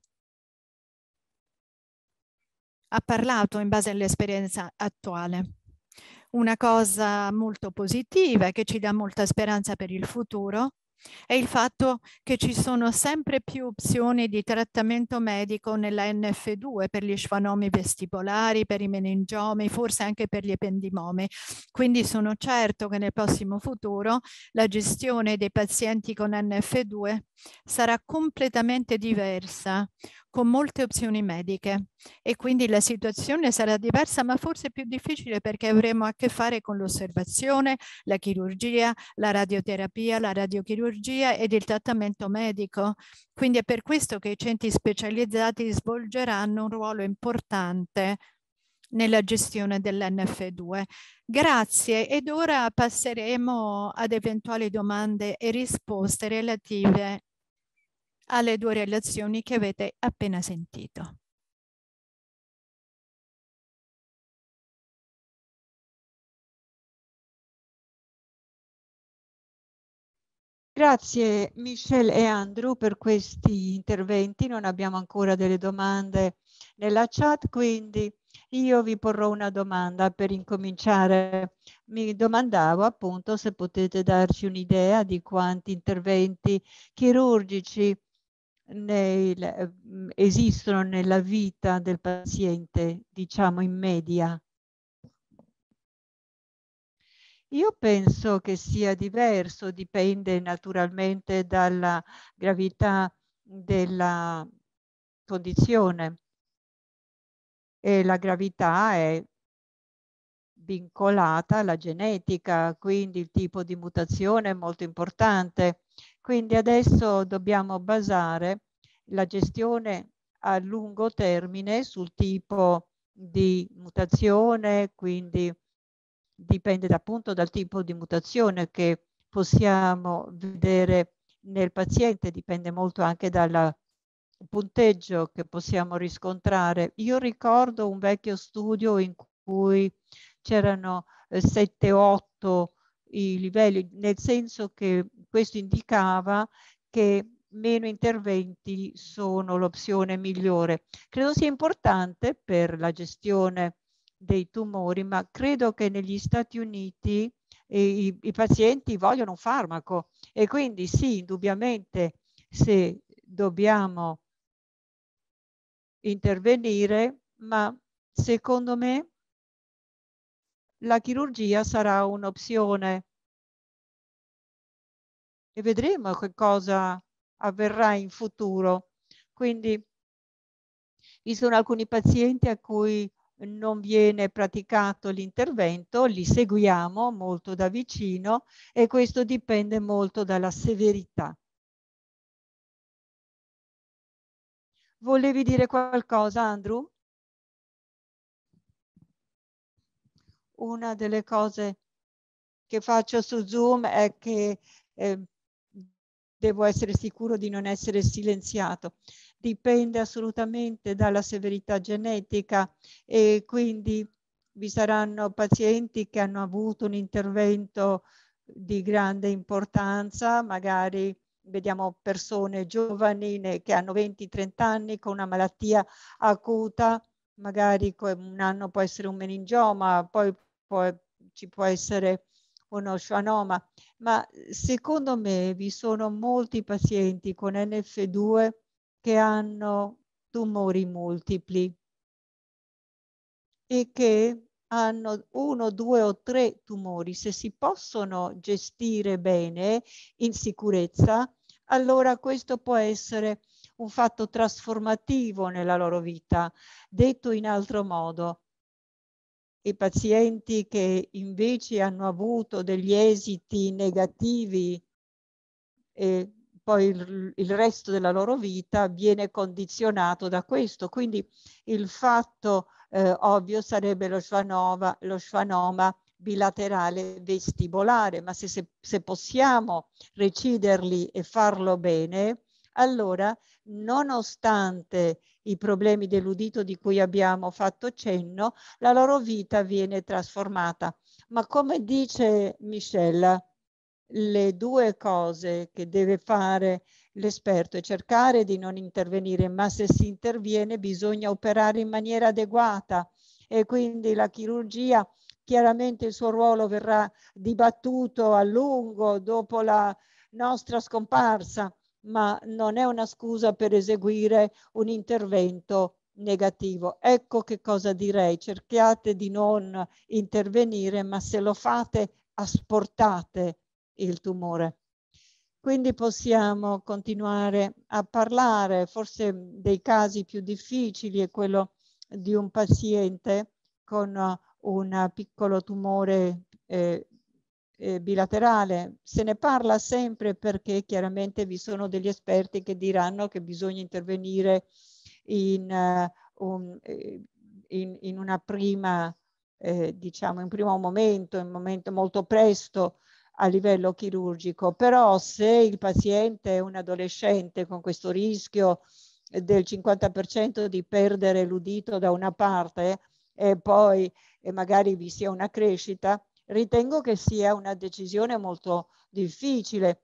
ha parlato in base all'esperienza attuale. Una cosa molto positiva che ci dà molta speranza per il futuro è il fatto che ci sono sempre più opzioni di trattamento medico nella N F due per gli schwannomi vestibolari, per i meningiomi, forse anche per gli ependimomi. Quindi sono certo che nel prossimo futuro la gestione dei pazienti con N F due sarà completamente diversa, con molte opzioni mediche, e quindi la situazione sarà diversa, ma forse più difficile, perché avremo a che fare con l'osservazione, la chirurgia, la radioterapia, la radiochirurgia ed il trattamento medico. Quindi è per questo che i centri specializzati svolgeranno un ruolo importante nella gestione dell'N F due. Grazie, ed ora passeremo ad eventuali domande e risposte relative alle due relazioni che avete appena sentito. Grazie Michelle e Andrew per questi interventi. Non abbiamo ancora delle domande nella chat, quindi io vi porrò una domanda per incominciare. Mi domandavo appunto se potete darci un'idea di quanti interventi chirurgici nel, eh, esistono nella vita del paziente, diciamo in media. Io penso che sia diverso, dipende naturalmente dalla gravità della condizione, e la gravità è vincolata alla genetica, quindi il tipo di mutazione è molto importante. Quindi adesso dobbiamo basare la gestione a lungo termine sul tipo di mutazione, quindi dipende appunto dal tipo di mutazione che possiamo vedere nel paziente, dipende molto anche dal punteggio che possiamo riscontrare. Io ricordo un vecchio studio in cui c'erano eh, sette otto i livelli, nel senso che questo indicava che meno interventi sono l'opzione migliore. Credo sia importante per la gestione dei tumori, ma credo che negli Stati Uniti eh, i, i pazienti vogliono un farmaco, e quindi sì, indubbiamente se dobbiamo intervenire, ma secondo me la chirurgia sarà un'opzione e vedremo che cosa avverrà in futuro. Quindi vi sono alcuni pazienti a cui non viene praticato l'intervento, li seguiamo molto da vicino e questo dipende molto dalla severità. Volevi dire qualcosa, Andrew? Una delle cose che faccio su Zoom è che eh, devo essere sicuro di non essere silenziato. Dipende assolutamente dalla severità genetica, e quindi vi saranno pazienti che hanno avuto un intervento di grande importanza, magari vediamo persone giovani che hanno venti trenta anni con una malattia acuta, magari un anno può essere un meningioma, poi può, ci può essere uno schwannoma, ma secondo me vi sono molti pazienti con N F due che hanno tumori multipli e che hanno uno, due o tre tumori. Se si possono gestire bene in sicurezza, allora questo può essere un fatto trasformativo nella loro vita. Detto in altro modo, i pazienti che invece hanno avuto degli esiti negativi e poi il, il resto della loro vita viene condizionato da questo. Quindi il fatto eh, ovvio sarebbe lo schwannoma, lo schwannoma bilaterale vestibolare, ma se, se, se possiamo reciderli e farlo bene, allora nonostante i problemi dell'udito di cui abbiamo fatto cenno, la loro vita viene trasformata. Ma come dice Michelle, le due cose che deve fare l'esperto è cercare di non intervenire, ma se si interviene bisogna operare in maniera adeguata, e quindi la chirurgia chiaramente il suo ruolo verrà dibattuto a lungo dopo la nostra scomparsa, ma non è una scusa per eseguire un intervento negativo. Ecco che cosa direi: cerchiate di non intervenire, ma se lo fate asportate il tumore. Quindi possiamo continuare a parlare. Forse dei casi più difficili è quello di un paziente con un piccolo tumore eh, eh, bilaterale. Se ne parla sempre perché chiaramente vi sono degli esperti che diranno che bisogna intervenire in, uh, un, in, in una prima, eh, diciamo, in primo momento, in un momento molto presto, a livello chirurgico. Però se il paziente è un adolescente con questo rischio del cinquanta per cento di perdere l'udito da una parte e poi e magari vi sia una crescita, ritengo che sia una decisione molto difficile.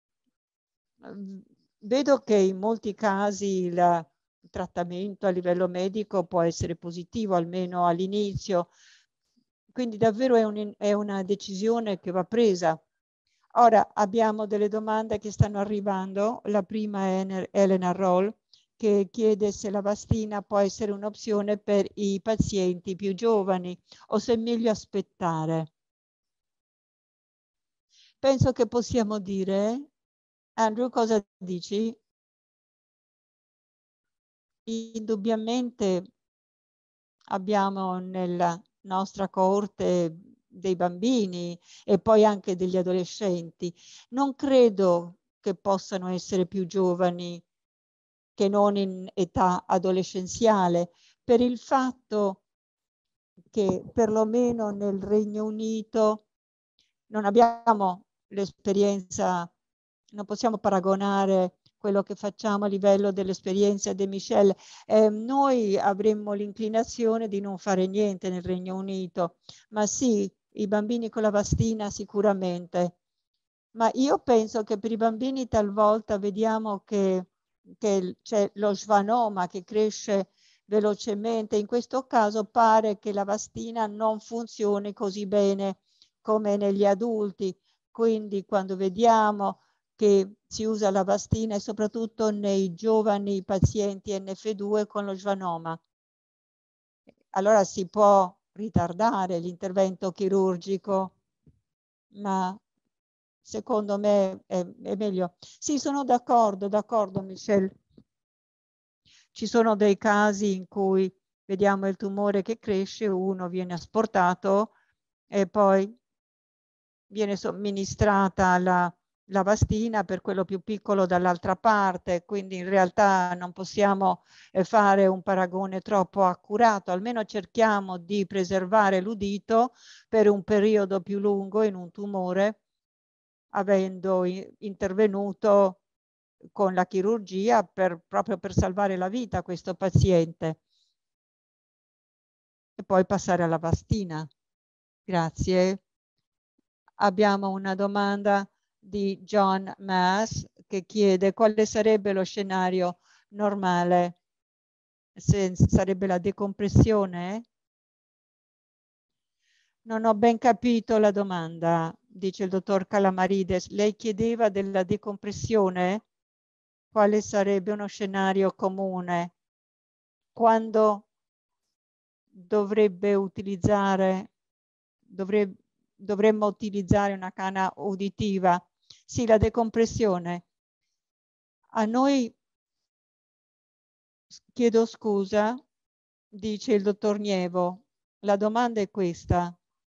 Vedo che in molti casi il trattamento a livello medico può essere positivo, almeno all'inizio. Quindi davvero è, un, è una decisione che va presa. Ora abbiamo delle domande che stanno arrivando. La prima è Elena Roll, che chiede se la vastina può essere un'opzione per i pazienti più giovani o se è meglio aspettare. Penso che possiamo dire, Andrew, cosa dici? Indubbiamente abbiamo nella nostra coorte dei bambini e poi anche degli adolescenti. Non credo che possano essere più giovani che non in età adolescenziale, per il fatto che perlomeno nel Regno Unito non abbiamo l'esperienza, non possiamo paragonare quello che facciamo a livello dell'esperienza di Michelle. Eh, noi avremmo l'inclinazione di non fare niente nel Regno Unito, ma sì, i bambini con la vastina sicuramente. Ma io penso che per i bambini talvolta vediamo che, che c'è lo schwannoma che cresce velocemente. In questo caso pare che la vastina non funzioni così bene come negli adulti. Quindi quando vediamo che si usa la vastina e soprattutto nei giovani pazienti N F due con lo schwannoma, allora si può ritardare l'intervento chirurgico, ma secondo me è, è meglio. Sì, sono d'accordo, d'accordo Michelle. Ci sono dei casi in cui vediamo il tumore che cresce, uno viene asportato e poi viene somministrata la, la vastina per quello più piccolo dall'altra parte, quindi in realtà non possiamo eh, fare un paragone troppo accurato, almeno cerchiamo di preservare l'udito per un periodo più lungo in un tumore, avendo intervenuto con la chirurgia per, proprio per salvare la vita a questo paziente. E poi passare alla vastina. Grazie. Abbiamo una domanda di John Mass che chiede quale sarebbe lo scenario normale, se sarebbe la decompressione? Non ho ben capito la domanda, dice il dottor Calamarides. Lei chiedeva della decompressione? Quale sarebbe uno scenario comune? Quando dovrebbe utilizzare, dovrebbe, dovremmo utilizzare una canna uditiva? Sì, la decompressione. A noi, chiedo scusa, dice il dottor Nievo, la domanda è questa.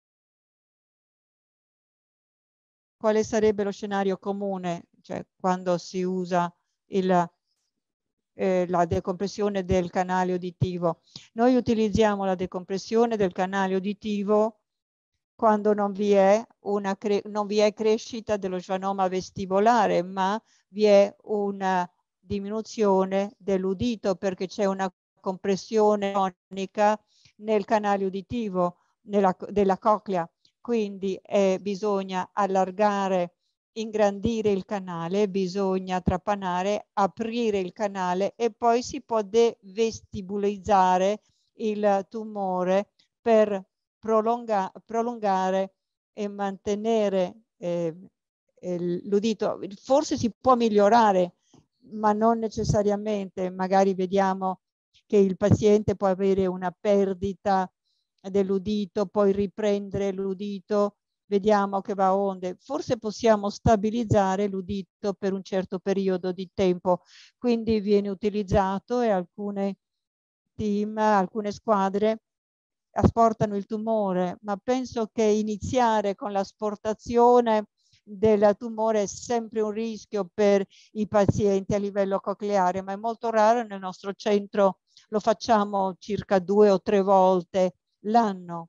Quale sarebbe lo scenario comune, cioè quando si usa il, eh, la decompressione del canale uditivo? Noi utilizziamo la decompressione del canale uditivo quando non vi è, una non vi è crescita dello schwannoma vestibolare, ma vi è una diminuzione dell'udito perché c'è una compressione cronica nel canale uditivo nella, della coclea. Quindi eh, bisogna allargare, ingrandire il canale, bisogna trapanare, aprire il canale e poi si può devestibulizzare il tumore per prolunga, prolungare e mantenere eh, l'udito. Forse si può migliorare, ma non necessariamente. Magari vediamo che il paziente può avere una perdita dell'udito, poi riprendere l'udito, vediamo che va a onde. Forse possiamo stabilizzare l'udito per un certo periodo di tempo, quindi viene utilizzato e alcune team, alcune squadre asportano il tumore, ma penso che iniziare con l'asportazione del tumore è sempre un rischio per i pazienti a livello cocleare, ma è molto raro. Nel nostro centro lo facciamo circa due o tre volte l'anno.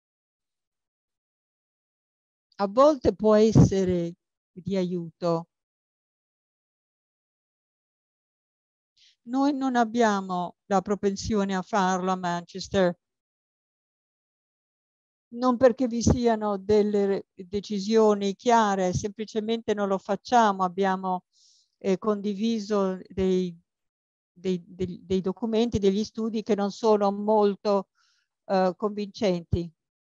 A volte può essere di aiuto. Noi non abbiamo la propensione a farlo a Manchester, non perché vi siano delle decisioni chiare, semplicemente non lo facciamo. Abbiamo eh, condiviso dei, dei, dei, dei documenti, degli studi che non sono molto eh, convincenti.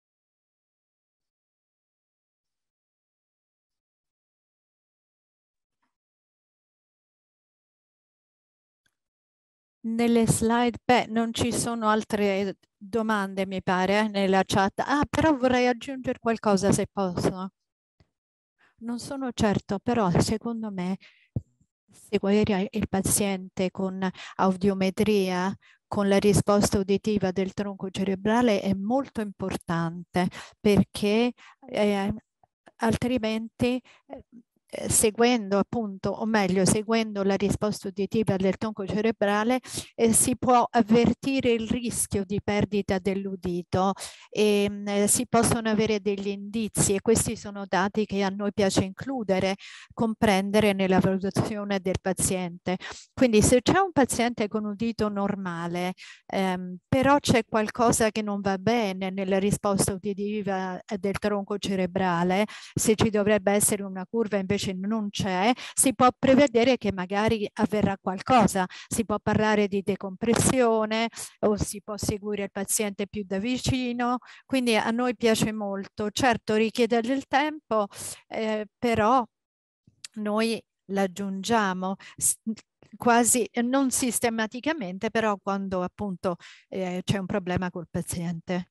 Nelle slide, beh, non ci sono altre domande, mi pare, eh, nella chat. Ah, però vorrei aggiungere qualcosa, se posso. Non sono certo, però secondo me seguire il paziente con audiometria, con la risposta uditiva del tronco cerebrale è molto importante, perché eh, altrimenti eh, seguendo appunto, o meglio, seguendo la risposta uditiva del tronco cerebrale, eh, si può avvertire il rischio di perdita dell'udito e mh, eh, si possono avere degli indizi, e questi sono dati che a noi piace includere, comprendere nella valutazione del paziente. Quindi se c'è un paziente con udito normale, ehm, però c'è qualcosa che non va bene nella risposta uditiva del tronco cerebrale, se ci dovrebbe essere una curva invece non c'è, si può prevedere che magari avverrà qualcosa, si può parlare di decompressione o si può seguire il paziente più da vicino. Quindi a noi piace molto, certo richiede del tempo, eh, però noi l'aggiungiamo quasi non sistematicamente, però quando appunto eh, c'è un problema col paziente.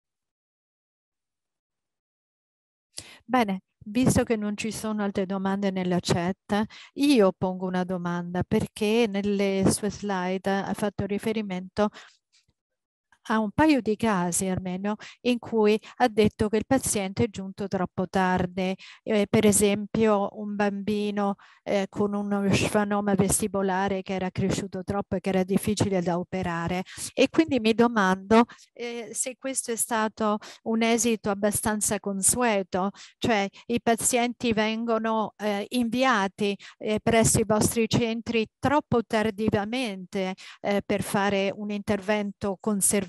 Bene, visto che non ci sono altre domande nella chat, io pongo una domanda, perché nelle sue slide ha fatto riferimento a un paio di casi almeno in cui ha detto che il paziente è giunto troppo tardi, eh, per esempio un bambino eh, con uno schwannoma vestibolare che era cresciuto troppo e che era difficile da operare, e quindi mi domando eh, se questo è stato un esito abbastanza consueto, cioè i pazienti vengono eh, inviati eh, presso i vostri centri troppo tardivamente eh, per fare un intervento conservativo.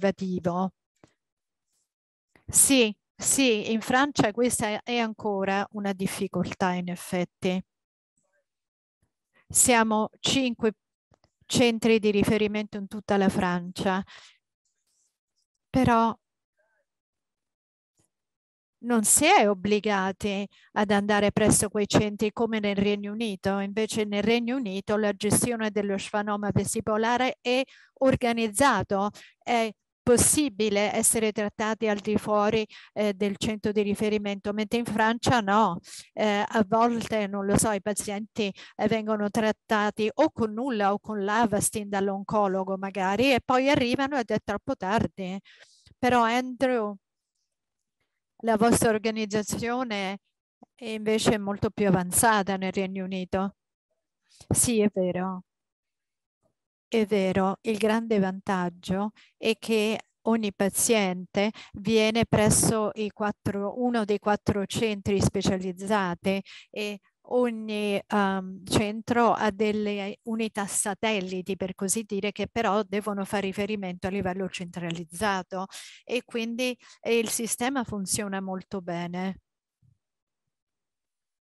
Sì, sì, in Francia questa è ancora una difficoltà, in effetti. Siamo cinque centri di riferimento in tutta la Francia, però non si è obbligati ad andare presso quei centri come nel Regno Unito. Invece nel Regno Unito la gestione dello schwannoma vestibolare è organizzato, è possibile essere trattati al di fuori eh, del centro di riferimento, mentre in Francia no. Eh, a volte, non lo so, i pazienti eh, vengono trattati o con nulla o con l'Avastin dall'oncologo magari, e poi arrivano ed è troppo tardi. Però Andrew, la vostra organizzazione è invece molto più avanzata nel Regno Unito. Sì, è vero. È vero, il grande vantaggio è che ogni paziente viene presso i quattro, uno dei quattro centri specializzati, e ogni um, centro ha delle unità satelliti, per così dire, che però devono fare riferimento a livello centralizzato, e quindi eh, il sistema funziona molto bene.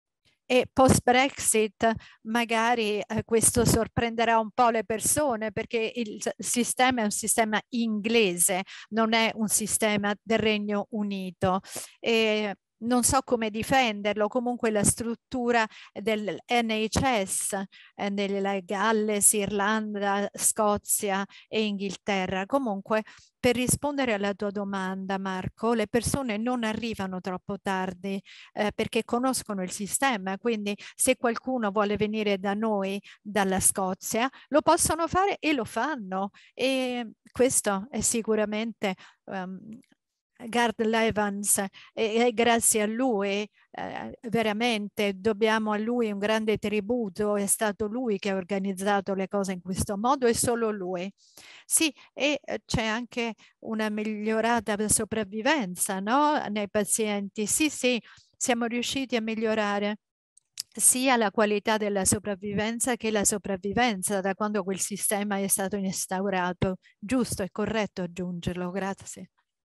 E post-Brexit magari eh, questo sorprenderà un po' le persone, perché il sistema è un sistema inglese, non è un sistema del Regno Unito. E non so come difenderlo, comunque la struttura del N H S eh, nella Galles, Irlanda, Scozia e Inghilterra. Comunque, per rispondere alla tua domanda, Marco, le persone non arrivano troppo tardi eh, perché conoscono il sistema, quindi se qualcuno vuole venire da noi, dalla Scozia, lo possono fare e lo fanno. E questo è sicuramente um, Gard Evans, e, e grazie a lui eh, veramente dobbiamo a lui un grande tributo. È stato lui che ha organizzato le cose in questo modo e solo lui. Sì, e c'è anche una migliorata sopravvivenza, no? Nei pazienti. Sì, sì, siamo riusciti a migliorare sia la qualità della sopravvivenza che la sopravvivenza da quando quel sistema è stato instaurato. Giusto e corretto aggiungerlo, grazie.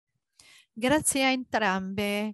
Grazie a entrambe.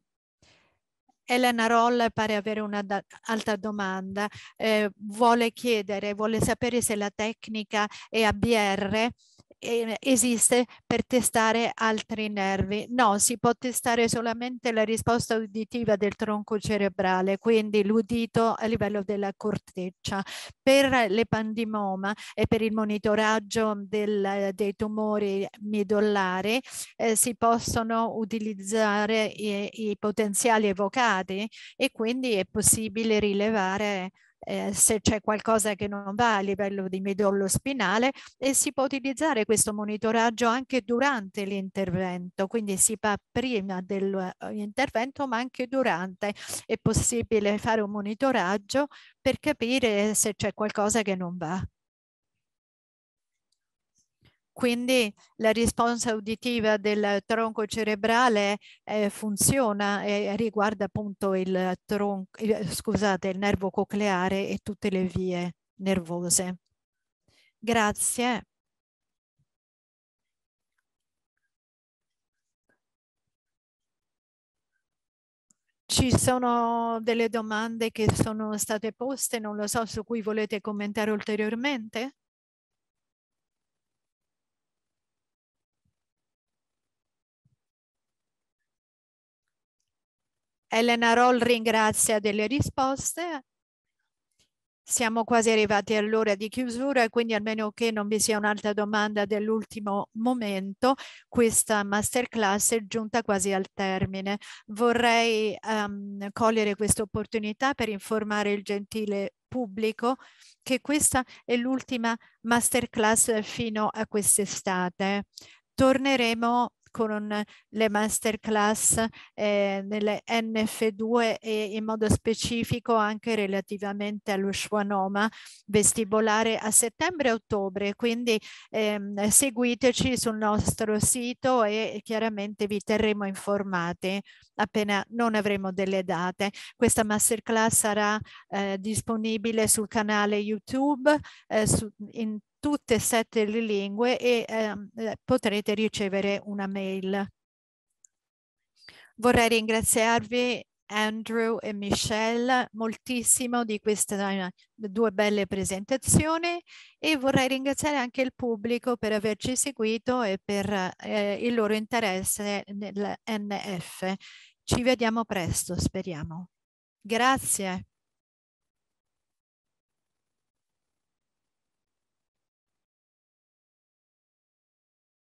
Elena Roll pare avere un'altra domanda, eh, vuole chiedere, vuole sapere se la tecnica E A B R eh, esiste per testare altri nervi. No, si può testare solamente la risposta uditiva del tronco cerebrale, quindi l'udito a livello della corteccia. Per l'epandimoma e per il monitoraggio del, dei tumori midollari eh, si possono utilizzare i, i potenziali evocati e quindi è possibile rilevare eh, se c'è qualcosa che non va a livello di midollo spinale, e si può utilizzare questo monitoraggio anche durante l'intervento, quindi si fa prima dell'intervento ma anche durante. È possibile fare un monitoraggio per capire se c'è qualcosa che non va. Quindi la risposta uditiva del tronco cerebrale eh, funziona e riguarda appunto il tronco, eh, scusate, il nervo cocleare e tutte le vie nervose. Grazie. Ci sono delle domande che sono state poste, non lo so, su cui volete commentare ulteriormente? Elena Roll ringrazia delle risposte. Siamo quasi arrivati all'ora di chiusura e quindi, almeno che non vi sia un'altra domanda dell'ultimo momento, questa masterclass è giunta quasi al termine. Vorrei um, cogliere questa opportunità per informare il gentile pubblico che questa è l'ultima masterclass fino a quest'estate. Torneremo con le masterclass eh, nelle N F due e in modo specifico anche relativamente allo schwannoma vestibolare a settembre e ottobre, quindi ehm, seguiteci sul nostro sito e chiaramente vi terremo informati appena non avremo delle date. Questa masterclass sarà eh, disponibile sul canale YouTube eh, su, in tutte e sette le lingue e ehm, potrete ricevere una mail. Vorrei ringraziarvi Andrew e Michelle moltissimo di queste due belle presentazioni e vorrei ringraziare anche il pubblico per averci seguito e per eh, il loro interesse nel N F. Ci vediamo presto, speriamo. Grazie.